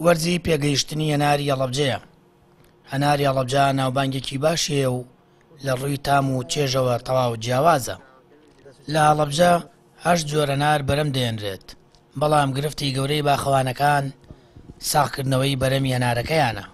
وەرزی پێگەیشتنی هەناری هەڵەبجەیە. هەناری هەڵەبجە ناوبانگێکی باشیە و لە ڕووی تام و چێژەوە تەواو جیاوازە. لە هەڵەبجە 8 جۆرە هەنار بەرەم دێنرێت، بەڵام گرفتی گەورەی باخەوانەکان ساغکردنەوەی بەرەمی هەنارەکەیانە.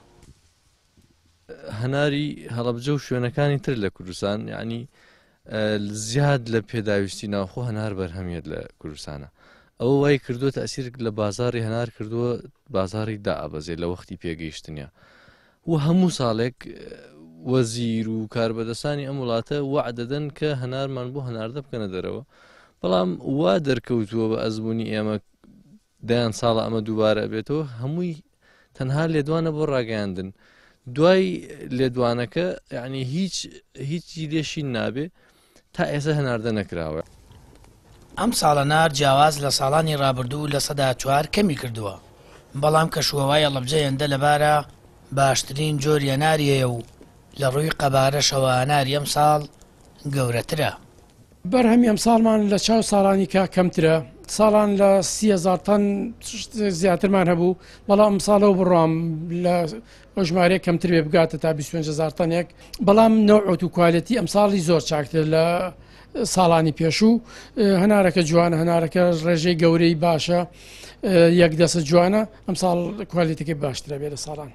هەناری هەڵەبجە و شوێنەکانی تر لە کوردستان یعنی زیاد لە پێداویستی ناوخۆ هەنار بەرهەمێت لە کوردستانە. ئەوە وای کردووە تەسیر لە بازاری هەنار کردووە بازاری دائەبەزێت لە وەختی پێگەیشتنیە و هەموو ساڵێک وەزیر و کاربەدەستانی ئەم وڵاتە وەعد دەدەن کە هەنارمان بۆ هەناردە بکەنە دەرەوە، بەڵام وا دەرکەوتووە بە ئەزمموی ئێمە دایان ساڵە ئەمە دووبارە بێتەوە هەمووی تەنها لێدوانە بۆ ڕاگەاندن. دوای لێدوانەکە یعنی هیچی لێشی نابێ تا ئێستا هەناردە نەکراوە. ئەم ساڵە نار جیاواز لە ساڵانی ڕابردوو لە سەدا 4 کەمی کردووە، بەڵام کەشوهەوای هەڵەبجە هێندە لەبارە باشترین جۆری هەناریەیە و لە ڕووی قەبارەشەوە هەناری ئەم ساڵ گەورەترە. بەرهەمی ئەم ساڵمان لە چاو ساڵانی کا کەمترە، ساڵان لە 30,000 تەن زیاترمان هەبوو، بەڵام ئەم ساڵەوە بڕام لە ژمارەیە کەمتر بێ بگاتە تا 25,000 تەنێک، بەڵام نەوعەت و کوالەتی ئەم ساڵی زۆر چاکتر لە ساڵانی پێشوو. هەنارەکە جوانە، هەنارەکە ڕێژەی گەورەی باشە، یەک دەسە جوانە، ئەم ساڵ کوالەتەکەی باشترە بێ لە ساڵان.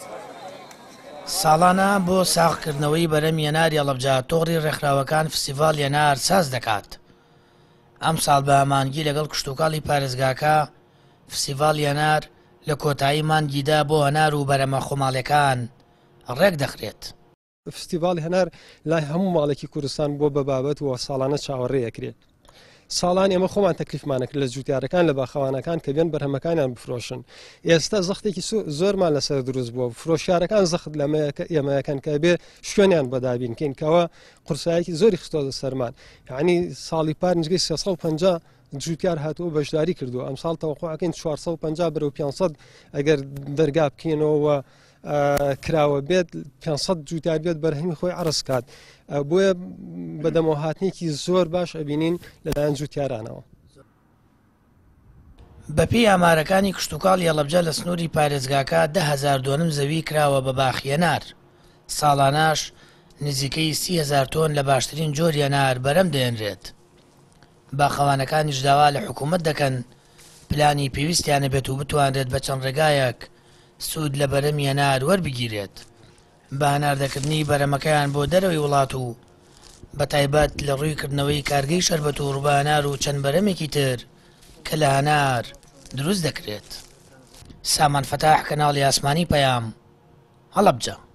ساڵانە بۆ ساغکردنەوەی بەرەمی هەناری هەڵەبجە تۆڕی ڕێکخراوەکان فستیڤاڵ هەنار ساز دەکات. ئەم ساڵ بە ئامانگی لەگەڵ کشتتوکاڵی پارێزگاکە فستیڤاڵ هەنار لە کۆتایی مانگیدا بۆ هەنار و بەرەمە خۆماڵیەکان ڕێک دەخرێت. فستیڤاڵی هەنار لای هەموو ماڵێکی کوردستان بۆ بە بابەت و ساڵانە چاوەڕێیەکرێت. ساڵان ئێمە خۆمان تەکلیفمانەکرد لە جوتیارەکان لە باخەوانەکان کە بێن بەرهەمەکانیان بفرۆشن. ئێستا زەختێکی زۆرمان لەسەر دروست بووە، فرۆشیارەکان زەخت لە ئێمەیەکەن کە بێ شوێنیان بەدابینکەین کەەوە قورسایەکی زۆری خستۆ سەرمان. یعنی ساڵی پار نزگەی 350 جوتیار هاتووە بەشداری کردووە، ئەم ساڵ تەوەقوعەکەین 450 بەرەو 500 ئەگەر دەرگا بکەینەوە کراوە بێت 500 جوتیار بێت بەرهەمی خۆی عرض کات. بۆیە بەدەمەوە هاتنێکی زۆر باش ئەبینین لەلایەن جوتیارانەوە. بەپێی ئامارەکانی کشتتوکاڵی هەڵەبجە لە سنووری پارێزگاکە 10,000 دۆنم زەوی کراوە بە باخی هەنار. ساڵاناش نزیکەی 30,000 تۆن لە باشترین جۆری هەنار بەرەم دێنرێت. باخەوانەکانیش داوا لە حکوومەت دەکەن پلانی پێویستیانە بێت و بتوانرێت بە چەند ڕێگایەک سوود لە بەرەمی هەنار وەربگیرێت، بە هەناردەکردنی بەرەمەکەیان بۆ دەرەوەی وڵات و بە تایبەت لە ڕوویکردنەوەی کارگەی شەربەت و ڕووبە هەنار و چەند بەرەمێکی تر کە لە هەنار دروست دەکرێت. سامان فەتاح، کەناڵی ئاسمانی پەیام، هەڵەبجە.